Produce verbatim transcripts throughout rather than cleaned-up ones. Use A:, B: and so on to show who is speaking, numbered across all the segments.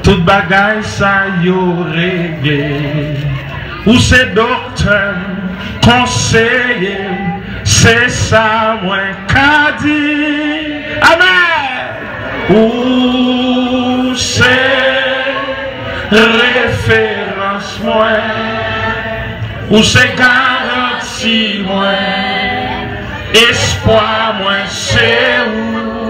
A: Tout bagaille ça yo réglé. Ou c'est docteur, conseiller, c'est ça moi qu'a dit. Amen. Ou c'est référence moi, ou c'est garantie moi, espoir moi c'est où.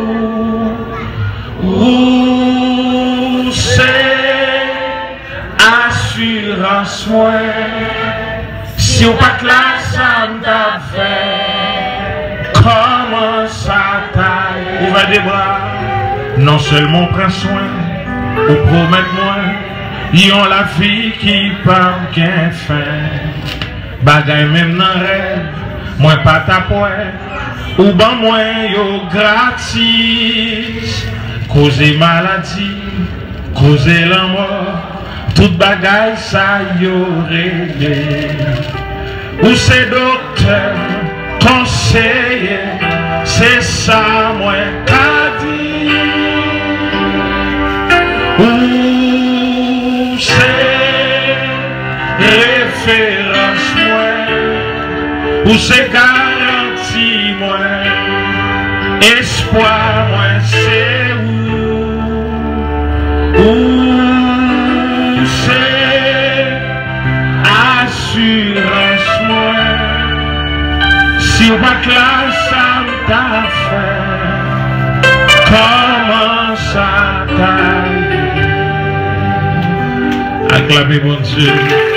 A: Ou c'est assurance moi. Si on pas là, ça m'a fait. Comment ça taille? Ouvre des bras. Non seulement prends soin, ou promette-moi, y a la vie qui parle qu'un fin. Bagay même dans rêve, moi pas ta poêle, ou ben moi yo gratis. Causer maladie, causer la mort, toute bagaille ça yo réglé. Ou c'est docteur, conseiller, c'est ça moi qu'a dit. Ou c'est référence moi, ou c'est garantie moi, espoir moi c'est où. Ou c'est assurance moi. Si on va là, ça t'a fait. Comment ça t'a fait? Acclamez mon Dieu.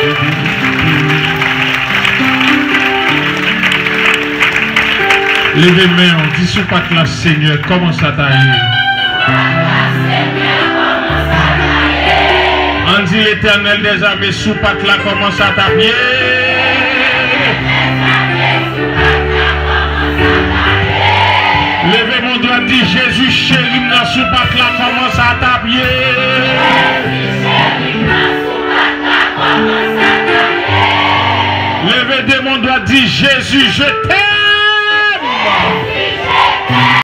A: Levez main, on dit sous pas là, Seigneur, comment ça t'a fait? On dit l'Éternel des armées sous patte là commence à taper. Levez mon doigt, dit Jésus chéri dans sous patte là commence à taper. Levez de mon doigt, dit Jésus je t'aime.